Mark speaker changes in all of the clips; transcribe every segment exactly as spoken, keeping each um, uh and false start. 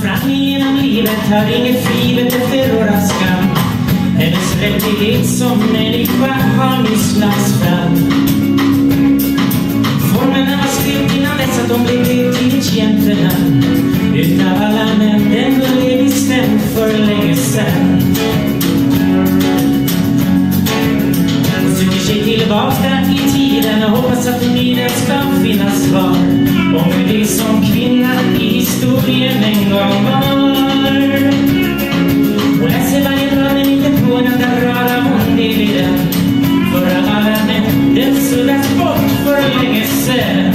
Speaker 1: fram genom livet, har inget frivet efter våra skam. Hennes rättighet som människa har nyss lagts fram. Formerna var skrivit innan dess att de blev till gentemän. Utav alla män, den blev bestämd för länge sedan. Söker sig tillbaka i tiden och hoppas att en ny ska finnas kvar. Om hur det som kvinna i historien en gång var. Och läser varje dag men inte på en enda rad av hon det vid den. För alla män, den suddas bort för länge sedan.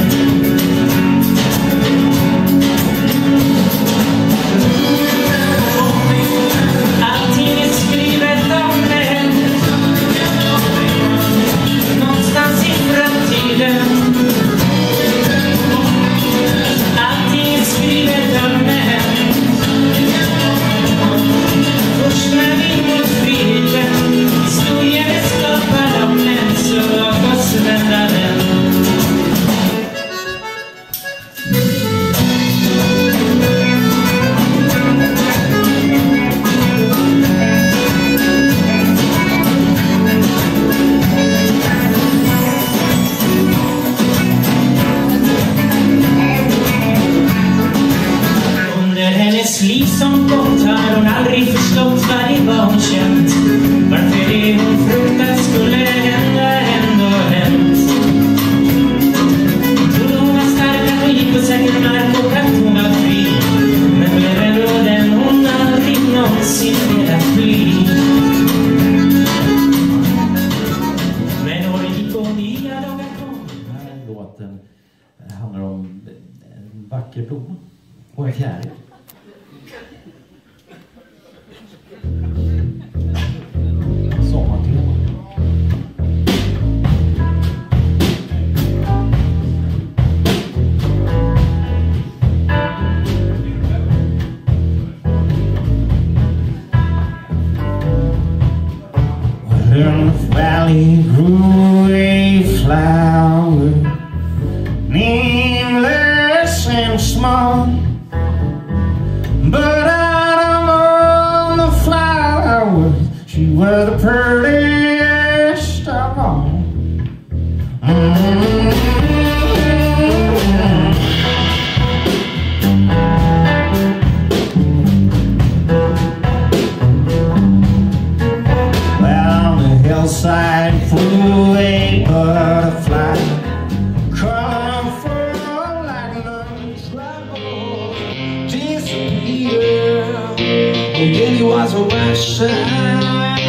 Speaker 1: Allting är skrivet om män. Någonstans i framtiden. Allting är skrivet om män. Först när vi mot friheten. Historien är skapad av män. Så låt oss vända den. Liv som gått har hon aldrig förstått vad det var hon känt. Varför det hon fruktat skulle hända ändå hänt. Trodde hon var stark att hon gick på säker mark och att hon var fri. Men blev ändå den hon aldrig någonsin velat bli. Men år gick och nya dagar kom.
Speaker 2: Den här låten handlar om en vacker blomma och en kärlek. Sommartema.
Speaker 3: In the valley grew a flower, nameless and small. But out of all the flowers, she was the prettiest of all. Mm-hmm. Well, on the hillside flew a butterfly, colorful like love's trouble. Disappeared, and then he was a Russian.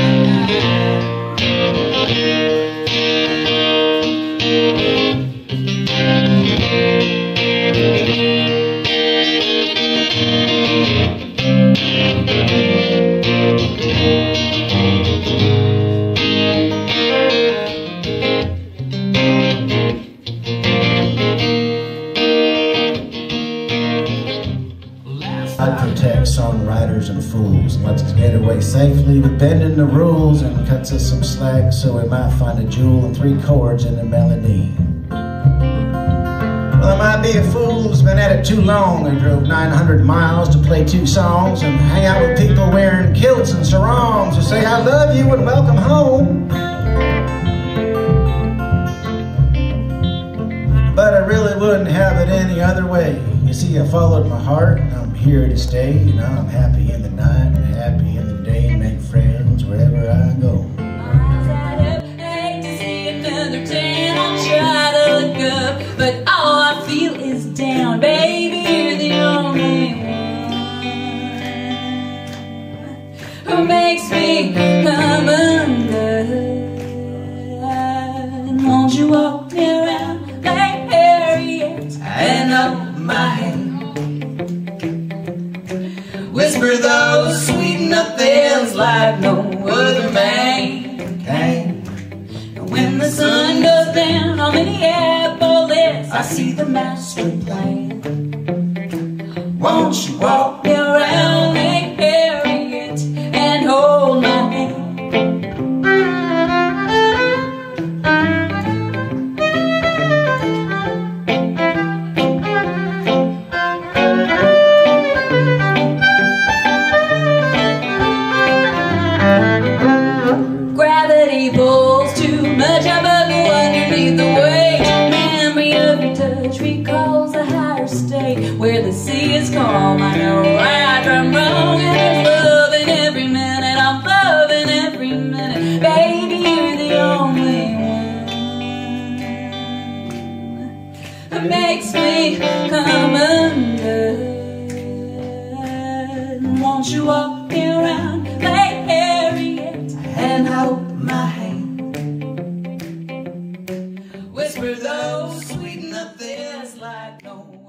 Speaker 4: God protects songwriters and fools and lets us get away safely with bending the rules and cuts us some slack so we might find a jewel and three chords in the melody. Well, I might be a fool who's been at it too long and drove nine hundred miles to play two songs and hang out with people wearing kilts and sarongs who say I love you and welcome home. But I really wouldn't have it any other way. You see, I followed my heart, and I'm here to stay. You know, I'm happy in the night and happy in the day, and make friends wherever I go.
Speaker 5: I hate to see another day. I'll try to look up, but all I feel is down. Baby, you're the only one who makes me come undone. Won't you walk me around like Harriet and up my head? Whisper those sweet nothings like no other man can. And when the sun goes down on Minneapolis, I see the master plan. Won't you walk me around like Harriet and hold my hand? touch recalls a higher state where the sea is calm. I know right from wrong, and I'm loving every minute. I'm loving every minute. Baby, you're the only one that makes me come undone. Won't you walk me around like Harriet and hold my hand? Whisper those sweet nothings like no